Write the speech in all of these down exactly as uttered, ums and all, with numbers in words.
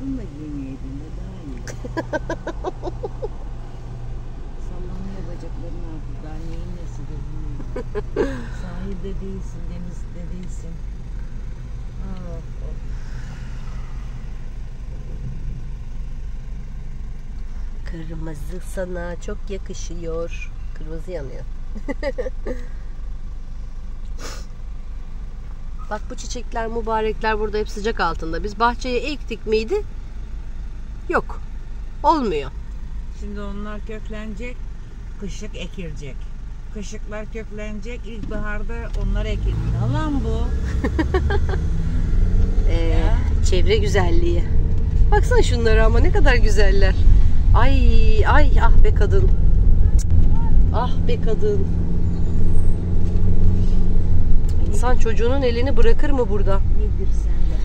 Bununla giymeyeydin de daha iyi. Sallanıyor bacakların artık. Daha neyin nesidir bilmiyorum. Sahilde değilsin, denizde değilsin. Oh, oh. Kırmızı sana çok yakışıyor. Kırmızı yanıyor. Bak bu çiçekler, mübarekler burada hep sıcak altında. Biz bahçeye ektik miydi? Yok. Olmuyor. Şimdi onlar köklenecek, kışık ekilecek. Kışıklar köklenecek, ilkbaharda onlar ekilecek. Alan bu. ee, çevre güzelliği. Baksana şunlara ama ne kadar güzeller. Ay ay ah be kadın. Ah be kadın. İnsan çocuğunun elini bırakır mı burada? Nedir sende?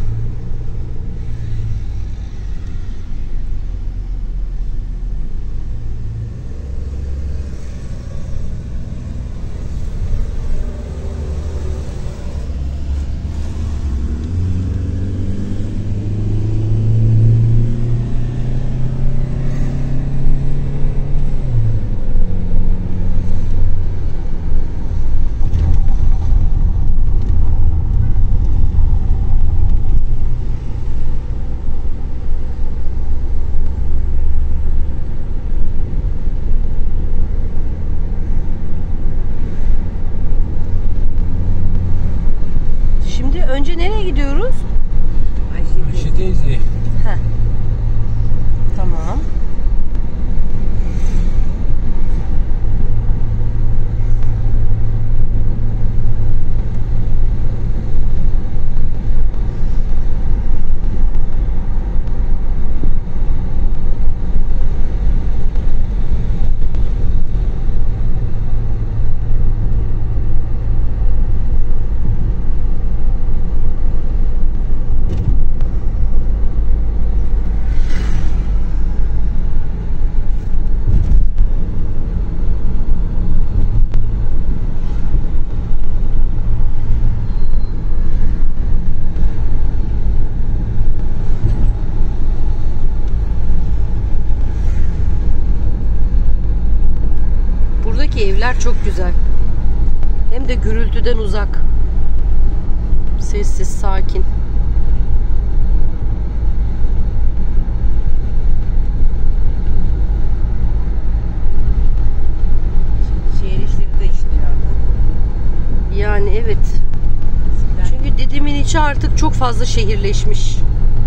Önce nereye gidiyoruz? Ayşe, Ayşe teyze. Heh. Tamam. Evler çok güzel. Hem de gürültüden uzak. Sessiz, sakin. şehir işleri de işliyor artık. Yani evet. Çünkü Didim'in içi artık çok fazla şehirleşmiş.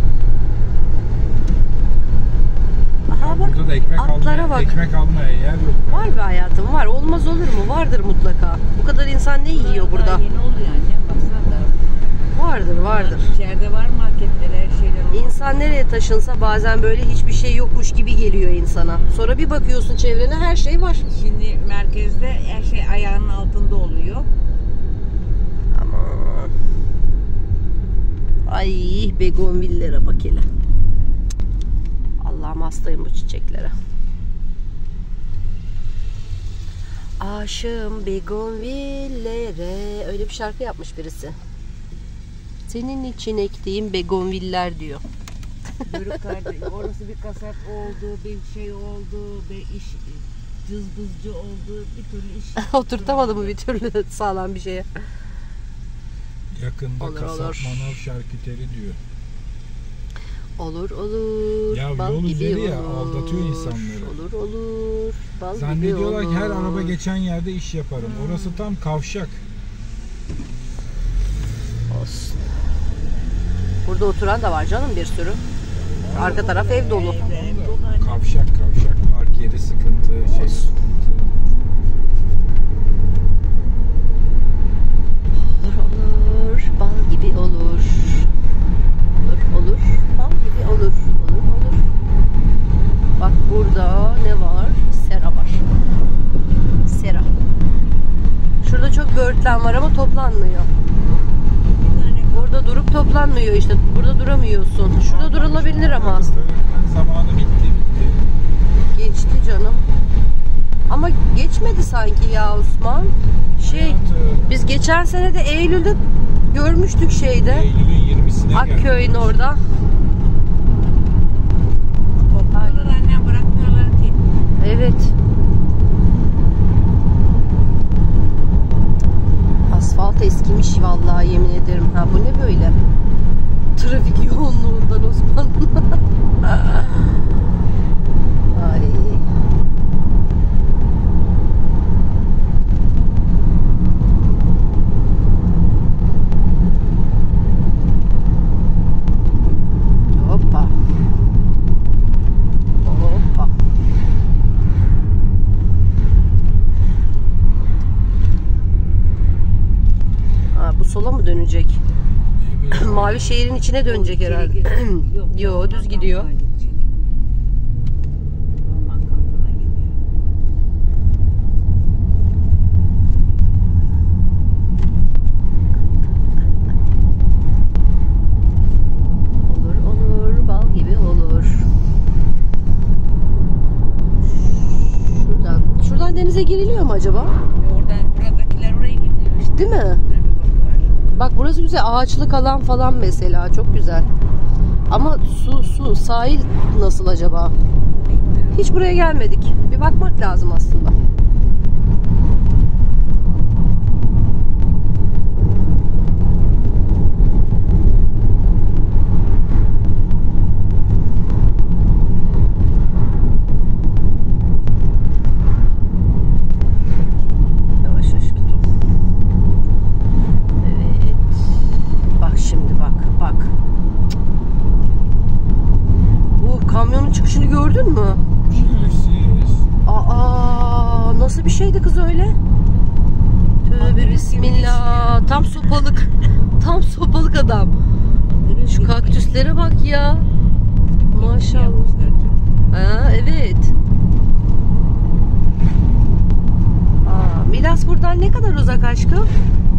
Aha bak, burada da ekmek atlara almaya, bak. ekmek almaya yer yok. Var be hayatım, var. Olmaz olur mu? Vardır mutlaka. Bu kadar insan ne yiyor burada? Daha yeni oluyor anne. Baksana da. Vardır, vardır. İçeride var marketler, her şeyler var. İnsan nereye taşınsa bazen böyle hiçbir şey yokmuş gibi geliyor insana. Sonra bir bakıyorsun çevrene, her şey var. Şimdi merkezde her şey ayağının altında oluyor. Aman. Ay begonvillere bak hele. Allah'ım hastayım bu çiçeklere. Aşığım begonvillere. Öyle bir şarkı yapmış birisi. Senin için ektiğim begonviller diyor. Börük kardeş, orası bir kasap oldu, bir şey oldu, bir iş cızbızcı oldu, bir türlü iş. Oturtamadı mı bir türlü sağlam bir şeye? Yakında Olur, kasap olur. manav şarküteri diyor. Olur olur. Ya bal yol gibi üzeri ya, olur. aldatıyor insanları. Olur olur. Bal Zannediyorlar gibi ki her olur. araba geçen yerde iş yaparım. Hmm. Orası tam kavşak. Olsun. Burada oturan da var canım bir sürü. Arka taraf ev dolu. Kavşak kavşak. Park yeri sıkıntı, şey sıkıntı. Olur olur. Bal gibi olur. Olur olur. Bal gibi olur. Olur olur. Bak burada ne var? Sera var. Sera. Şurada çok böğürtlen var ama toplanmıyor. Burada durup toplanmıyor işte. Burada duramıyorsun. Şurada durulabilir ama. Zamanı bitti bitti. Geçti canım. Ama geçmedi sanki ya Osman. Şey, Hayatım. biz geçen sene de Eylül'de görmüştük şeyde. Eylül'ün yirmisine geldi. Akköy'ün orada. mavi şehrin içine dönecek İçeri herhalde. girecek. Yok, Yo, orman düz gidiyor. kampına gidecek. Orman kampına gidiyor. Olur olur, bal gibi olur. Şuradan, şuradan denize giriliyor mu acaba? E oradan buradakiler oraya gidiyor işte. Değil mi? Tabii baklar. Bak burası güzel, ağaçlık alan falan mesela, çok güzel. Ama su su sahil nasıl acaba? Bilmiyorum. Hiç buraya gelmedik. Bir bakmak lazım aslında. Yavaş aşkım. Evet. Bak şimdi bak bak. Bu kamyonun çıkışını gördün mü? Şerefsiz. Aa, nasıl bir şeydi kız öyle? Tövbe bismillah. Tam sopalık. Tam sopalık adam. Şu kaktüslere bak ya. Maşallah. Yapmışlar canım. Ha, evet. Aa, Milas buradan ne kadar uzak aşkım?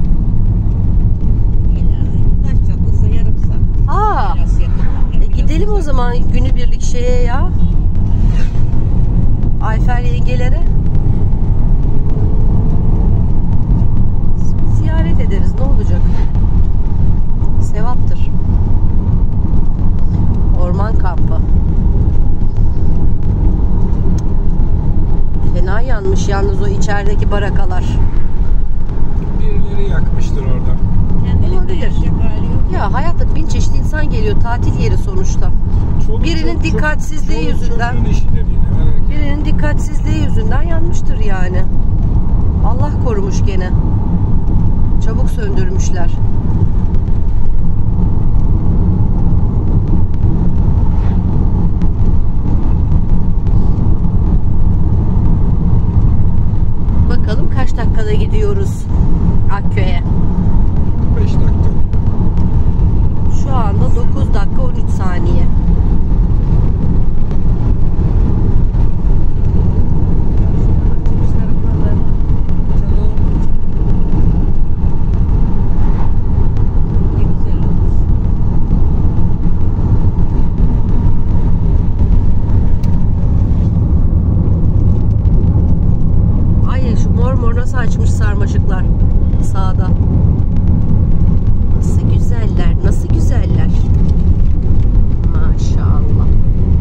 Yani taş çatlasa yarım saat. Aa, Biraz yakın. e, gidelim o zaman günübirlik şeye ya. Ayfer yengelere. Ziyaret ederiz, ne olacak? Sevaptır. Orman kampı. Fena yanmış yalnız o içerideki barakalar. Birileri yakmıştır orada. Kendiliğinden Olabilir. yapacak hali yok. Ya hayatta bin çeşit insan geliyor, tatil yeri sonuçta. Çoluk Birinin çocuk- dikkatsizliği çoluk yüzünden. çocuğun işidir yine, merak etme. Birinin dikkatsizliği yüzünden yanmıştır yani. Allah korumuş gene. Çabuk söndürmüşler. Bakalım kaç dakikada gidiyoruz Akköy'e. beş dakika. Şu anda dokuz dakika on üç saniye. Açmışlar buralarını. Çoluğu. Ne güzel olmuş. Ay şu mor mor nasıl açmış sarmaşıklar sağda. Nasıl güzeller, nasıl güzeller. Maşallah.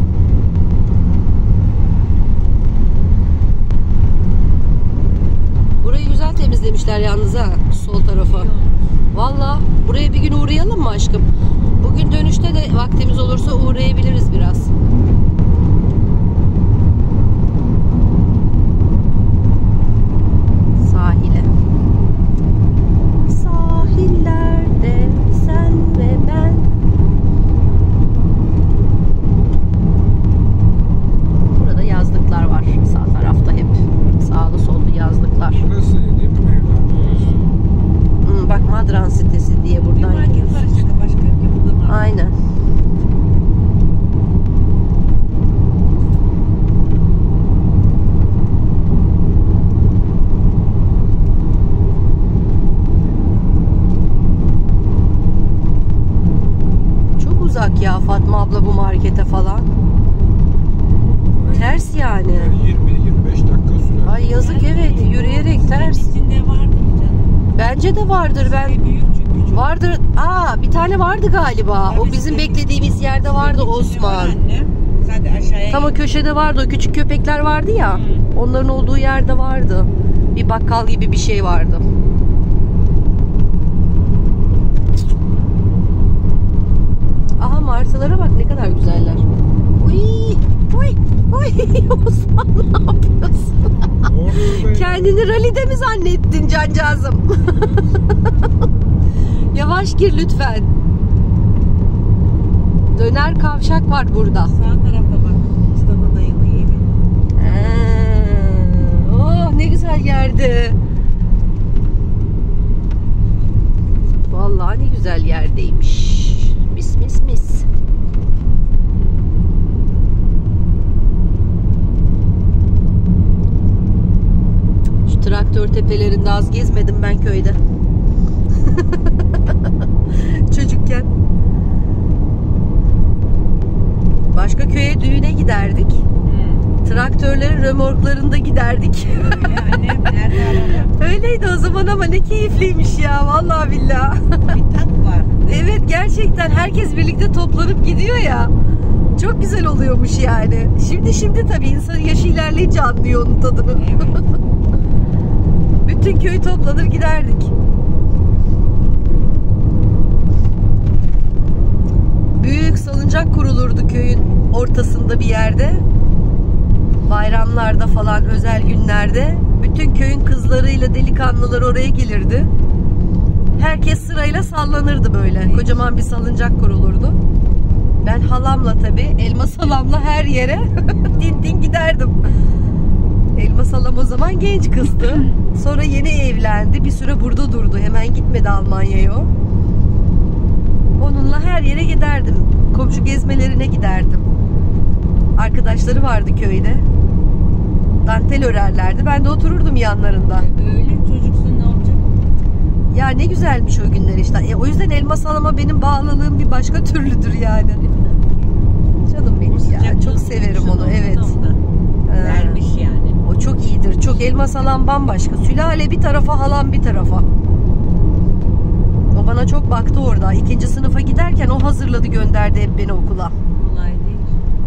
Burayı güzel temizlemişler yalnız ha, sol tarafa. Valla buraya bir gün uğrayalım mı aşkım? Bugün dönüşte de vaktimiz olursa uğrayabiliriz biraz. Sahile. Sahillerde sen ve ben. Burada yazlıklar var sağ tarafta hep. Sağlı sollu yazlıklar. Burası değil mi Mevlana? Burası. Hmm, bak Madran sitesi diye Bir buradan market gidiyoruz. var işte. Başka yok ki burada market. Aynen. Çok uzak ya Fatma abla bu markete falan. Ters yani. yirmi yirmi beş dakika sürer. Ay yazık, evet, yürüyerek ters. İçinde vardır canım. Bence de vardır, ben Şey büyük çünkü çok. vardır. Aa, bir tane vardı galiba. O bizim beklediğimiz yerde vardı İçinde Osman. var annem. Sadece aşağıya Tam o git. köşede vardı, o küçük köpekler vardı ya. Onların olduğu yerde vardı. Bir bakkal gibi bir şey vardı. Aha martılara bak, ne kadar güzeller. Uy, uy, uy. Osman ne yapıyorsun? Orada Kendini rallide mi zannettin cancağızım? Yavaş gir lütfen. Döner kavşak var burada. Sağ tarafta bak. Mustafa dayının evi. Ee, oh ne güzel yerdi. Vallahi ne güzel yerdeymiş. mis mis. Şu traktör tepelerinde az gezmedim ben köyde. Çocukken. Başka köye düğüne giderdik. Hmm. Traktörlerin römorklarında giderdik. Öyle annem nerede arada? Öyleydi o zaman ama ne keyifliymiş ya vallahi billahi. Bir tat var. Evet gerçekten herkes birlikte toplanıp gidiyor ya. Çok güzel oluyormuş yani. Şimdi şimdi tabii insan yaşı ilerleyince anlıyor onun tadını. Evet. Bütün köy toplanır giderdik. Büyük salıncak kurulurdu köyün ortasında bir yerde. Bayramlarda falan, özel günlerde bütün köyün kızlarıyla delikanlılar oraya gelirdi. Herkes sırayla sallanırdı böyle. Kocaman bir salıncak kurulurdu. Ben halamla tabii, Elmas halamla her yere din din giderdim. Elmas halam o zaman genç kızdı. Sonra yeni evlendi. Bir süre burada durdu. Hemen gitmedi Almanya'ya o. Onunla her yere giderdim. Komşu gezmelerine giderdim. Arkadaşları vardı köyde. Dantel örerlerdi. Ben de otururdum yanlarında. Öyle çocuksun ne olacak? Ya ne güzelmiş o günler işte. E, o yüzden Elmas halama benim bağlılığım bir başka türlüdür yani. Canım benim ya. Çok severim onu. Evet. Ee, Vermiş yani. O çok iyidir. Çok Elmas halam bambaşka. Sülale bir tarafa, halam bir tarafa. O bana çok baktı orada. İkinci sınıfa giderken o hazırladı, gönderdi hep beni okula. Kolay değil.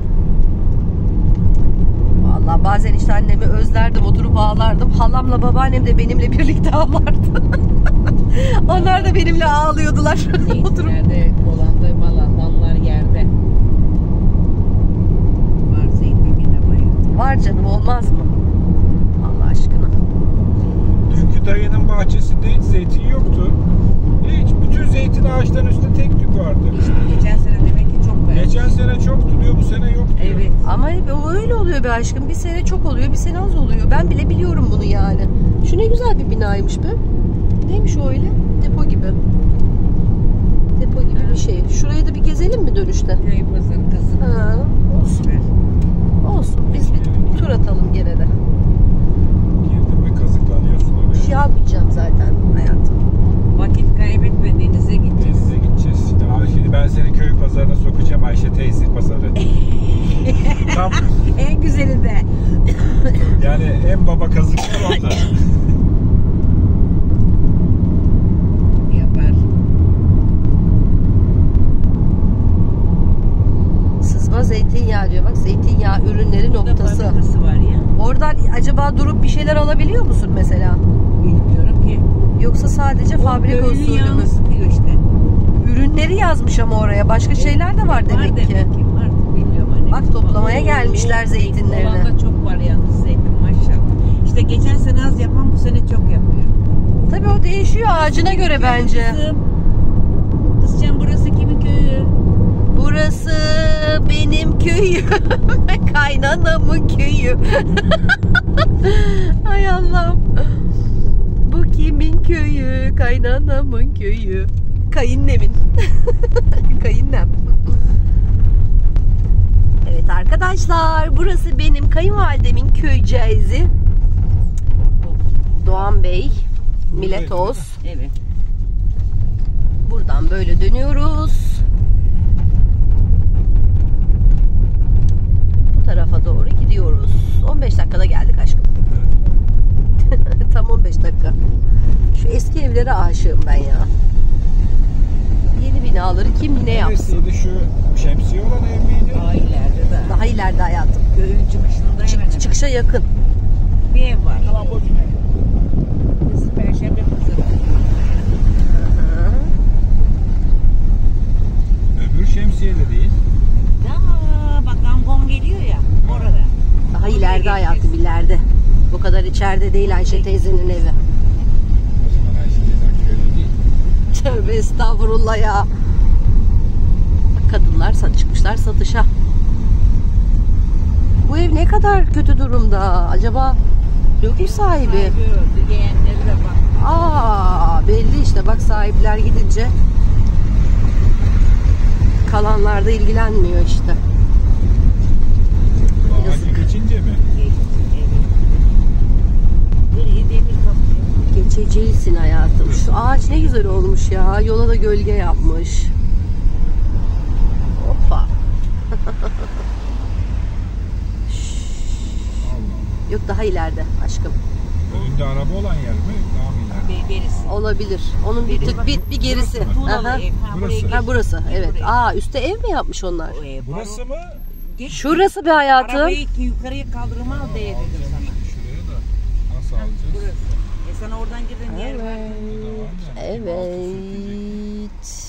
Vallahi bazen işte annemi özlerdim, oturup ağlardım. Halamla babaannem de benimle birlikte ağlardı. Onlar da benimle ağlıyordular. Oturup. Nerede dolandı malandanlar yerde. Var zeytin yine bayıldı. Var canım, olmaz mı? Allah aşkına. Dünkü dayının bahçesinde hiç zeytin yoktu. Hiç. Bütün zeytin ağaçların üstünde tek tük vardı. Geçen sene demek ki çok beğendim. Geçen sene çoktu diyor, bu sene yok diyor. Evet. Ama hep o öyle oluyor be aşkım. Bir sene çok oluyor, bir sene az oluyor. Ben bile biliyorum bunu yani. Şu ne güzel bir binaymış be. Neymiş o öyle? Depo gibi. Depo gibi bir şey. Şurayı da bir gezelim mi dönüşte? Köy pazarı kızı. Ha, olsun. Olsun. Biz bir tur atalım gene de. Girdin mi kazıklanıyorsun Bir oraya. şey almayacağım zaten hayatım. Vakit kaybetme, denize gideceğiz. Denize gideceğiz. Şimdi, Aa, şimdi ben seni köy pazarına sokacağım, Ayşe teyze pazarı. Tam En güzeli de. yani en baba kazıklar orada. Yapar. Sızma zeytinyağı diyor. Bak, zeytinyağı ürünleri noktası. Fabrikası var ya. Oradan acaba durup bir şeyler alabiliyor musun mesela? Bilmiyorum ki. Yoksa sadece fabrika Köylü usulü yağını mü? sıkıyor işte. Ürünleri yazmış ama oraya. Başka şeyler de var demek var ki. demek ki. Var bilmiyorum hani. Bak, toplamaya Oo, gelmişler zeytinlerini. Zeytin çok var yalnız zeytin maşallah. İşte geçen sene az yapan bu sene çok yapıyor. Tabii o değişiyor ağacına göre bence. Kızım. Kızcan burası kimin köyü? Burası benim köyüm. Kaynanamın köyü. Ay Allah'ım. Bu kimin köyü? Kaynanamın köyü. Kayınnemin. Kayınnem. Evet arkadaşlar, burası benim kayınvalidemin köyceğizi. Doğan Bey, Miletos. Evet. Buradan böyle dönüyoruz. Bu tarafa doğru gidiyoruz. on beş dakikada geldik aşkım. Tam on beş dakika. Şu eski evlere aşığım ben ya. Yeni binaları kim ne yapsın? Neresiydi şu şemsiye olan ev miydi? Daha ileride de. Daha ileride hayatım. Köyün çıkışında Çık, hemen çıkışa yakın. bir ev var. Tamam, boşuna. Biz Perşembe pazarı. Öbür şemsiye de değil. Ya bak Gangom geliyor ya orada. Daha Oraya ileride geçeceğiz. hayatım, ileride. Bu kadar içeride değil Ayşe teyzenin evi. O zaman Ayşe teyzen köyde değil. Tövbe estağfurullah ya. Bak, kadınlar sat çıkmışlar satışa. Bu ev ne kadar kötü durumda? Acaba yok mu sahibi? Sahibi öldü. Yeğenleri de bak. Aa, belli işte, bak sahipler gidince Kalanlar da ilgilenmiyor işte. Ağacı geçince mi? Bir demir kapıyor. Geçeceksin hayatım. Şu ağaç ne güzel olmuş ya. Yola da gölge yapmış. Hoppa. Allah Yok, daha ileride aşkım. Allah. Önünde araba olan yer mi? Daha mı ileride? Be- Berisi. Olabilir. Onun bir tık bir, bir gerisi. Burası Aha. Tuğlalı ev. Ha, Burası. buraya Ha, geç. burası. Evet. Buraya. Aa, üstte ev mi yapmış onlar? O ev, Burası mı? Geç. Şurası bir hayatım. Arabayı ki yukarıya kaldırıma al diye dedim Alacağım sana. işte şuraya da. Nasıl alacağız? Burası. E sana oradan girdin yer var. Burada da var ya. Evet.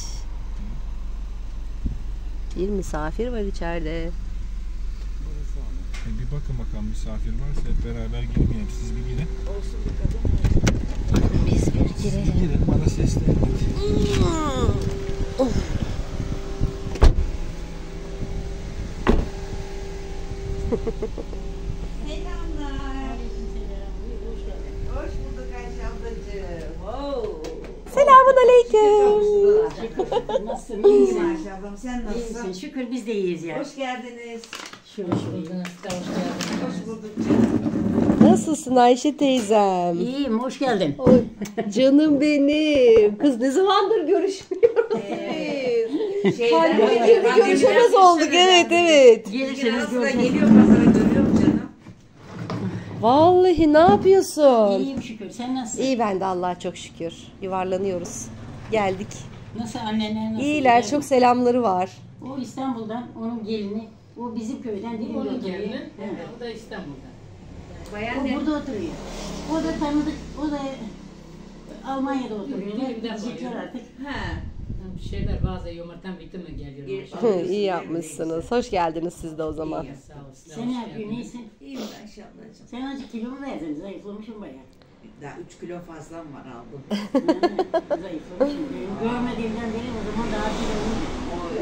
Bir misafir var içeride. Burası onun. E bir bakın bakalım misafir varsa hep beraber girmeyelim. Siz bir girin. Olsun bir kadın. Biz bir Siz bir girin bana seslenin. Selamlar. Hoş bulduk Ayşe ablacığım. Wow. Selamun aleyküm. Nasılsın? İyiyim İyisin. Ayşe ablam. Sen İyisin. nasılsın? Şükür biz de iyiyiz ya. Hoş geldiniz. Şükür şükür. Hoş bulduk canım. Nasılsın Ayşe teyzem? İyiyim, hoş geldin. Oy, canım benim. Kız ne zamandır görüşmüyoruz biz. Şeyden Pandemide bir görüşemez olduk. Evet evet. Gelirseniz Aslında görüşürüz. geliyor pazara görüyorum canım. Vallahi ne yapıyorsun? İyiyim şükür. Sen nasılsın? İyi, ben de Allah'a çok şükür. Yuvarlanıyoruz. Geldik. Nasıl anneler nasıl? İyiler, Güzel çok mi? selamları var. O İstanbul'dan, onun gelini. O bizim köyden değil mi? Onun oturuyor? gelini, Evet. o da İstanbul'da. Bayan O ne? burada oturuyor. O da tanıdık, o da Almanya'da oturuyor. Bir de Gidecekler var. artık. Ha. Bir şeyler bazı yumurtam bitti mi geliyor. Gel- maşallah. İyi yapmışsınız. Hoş geldiniz siz de o zaman. İyi. Sağ olasın. Sen ne yapıyorsun, iyisin? İyiyim Ayşe ablacığım. Sen azıcık kilo mu verdin? Zayıflamışsın bayağı. Daha üç kilo fazlam var aldım. Ha, Zayıflamışsın. Görmediğimden beri o zaman daha kiloluyum.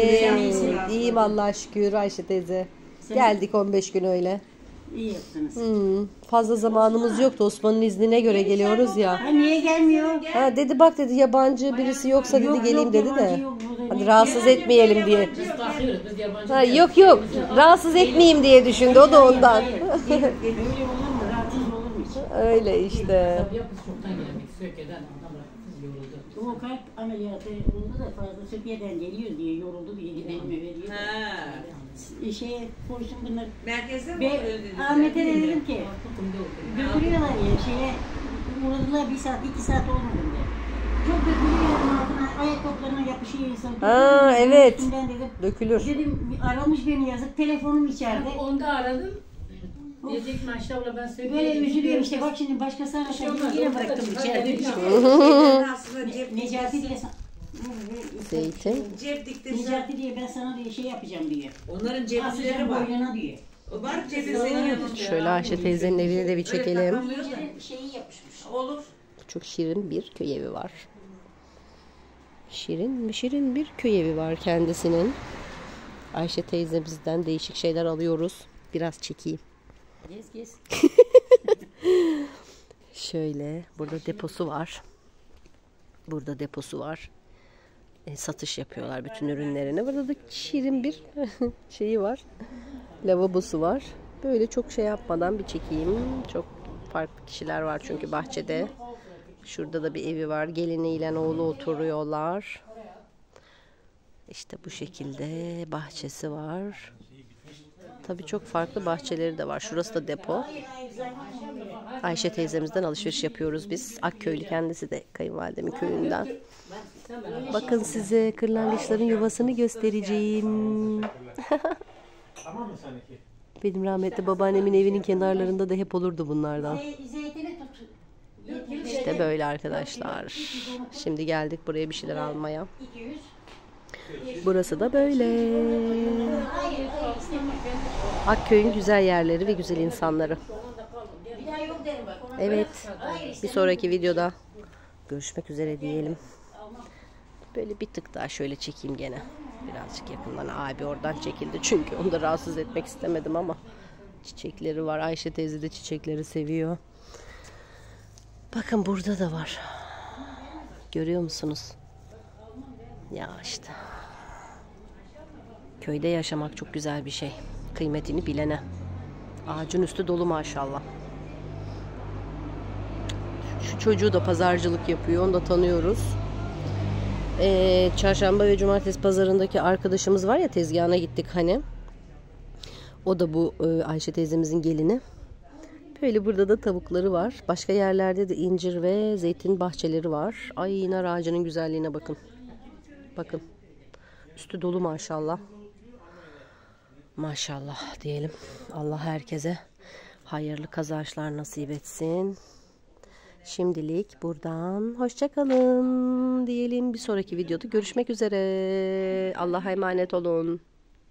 Evet. İyiyim Allah'a şükür Ayşe teyze. Geldik on beş gün öyle. İyi yaptınız. Hmm, fazla zamanımız yoktu. Osman'ın iznine göre geliyoruz ya. Ha, niye gelmiyor? Ha, dedi bak dedi, yabancı birisi yoksa dedi Yok, geleyim yok, dedi yabancı de. yok burada. Hadi rahatsız etmeyelim diye. Biz takıyoruz, biz yabancı Ha, değiliz. yok yok, rahatsız etmeyeyim diye düşündü, o da ondan. Hayır, hayır. Öyle olur mu? Rahatsız olur mu hiç? Öyle işte. Tabii ya kız çoktan geldik. Söke'den adam kız yoruldu. O kalp ameliyatı oldu da fazla Söke'den geliyor diye yoruldu diye gidelim veriyor. Ha. Şeye koştum bunlar. Merkezde mi Be, oluyor dediler? Ahmet'e de dedim ki Tutumda oturuyor. götürüyorlar ya şeye uğradılar bir saat iki saat olmadı diye. Çok dökülüyor altına ayakkabılarına yapışıyor insan. Ha, evet. Üstünden dedim. Dökülür. Dedim aramış beni yazık telefonum içeride. Onda aradım. Diyecek mi Ayşe abla ben Söke'ye Böyle gidip üzülüyorum işte geliyorum. bak şimdi başkası Bir şey arasa olmaz, yine orada bıraktım çıkar içeride. geldik. Şeyden aslında cep Necati diye sana... Zeytin. Cep diktirsen. Necati diye ben sana diye şey yapacağım diye. Onların cepleri Asacağım var. boynuna diye. O var cebi senin yanında. Şöyle Ayşe teyzenin evini de bir çekelim. İncinin şeyi yapışmış. Olur. Çok şirin bir köy evi var. Şirin, şirin bir köy evi var kendisinin. Ayşe teyzemizden değişik şeyler alıyoruz. Biraz çekeyim. Gez gez. Şöyle, burada deposu var. Burada deposu var. E, satış yapıyorlar bütün ürünlerini. Burada da şirin bir şeyi var. Lavabosu var. Böyle çok şey yapmadan bir çekeyim. Çok farklı kişiler var çünkü bahçede. Şurada da bir evi var. Geliniyle oğlu oturuyorlar. İşte bu şekilde bahçesi var. Tabii çok farklı bahçeleri de var. Şurası da depo. Ayşe teyzemizden alışveriş yapıyoruz biz. Akköylü kendisi de kayınvalidemin köyünden. Bakın size kırlangıçların yuvasını göstereceğim. Benim rahmetli babaannemin evinin kenarlarında da hep olurdu bunlardan. Zeytini tut. İşte böyle arkadaşlar. Şimdi geldik buraya bir şeyler almaya. iki yüz. Burası da böyle. Akköy'ün güzel yerleri ve güzel insanları. Bir daha yok derim bak. Ona Evet. Bir sonraki videoda görüşmek üzere diyelim. Böyle bir tık daha şöyle çekeyim gene. Birazcık yakından. Abi oradan çekildi çünkü onu da rahatsız etmek istemedim ama çiçekleri var. Ayşe teyze de çiçekleri seviyor. Bakın burada da var. Görüyor musunuz? Ya işte. Köyde yaşamak çok güzel bir şey. Kıymetini bilene. Ağacın üstü dolu maşallah. Şu çocuğu da pazarcılık yapıyor. Onu da tanıyoruz. Ee, çarşamba ve cumartesi pazarındaki arkadaşımız var ya, tezgahına gittik hani. O da bu e, Ayşe teyzemizin gelini. Böyle burada da tavukları var. Başka yerlerde de incir ve zeytin bahçeleri var. Ay, nar ağacının güzelliğine bakın. Bakın. Üstü dolu maşallah. Maşallah diyelim. Allah herkese hayırlı kazançlar nasip etsin. Şimdilik buradan hoşça kalın diyelim. Bir sonraki videoda görüşmek üzere. Allah'a emanet olun.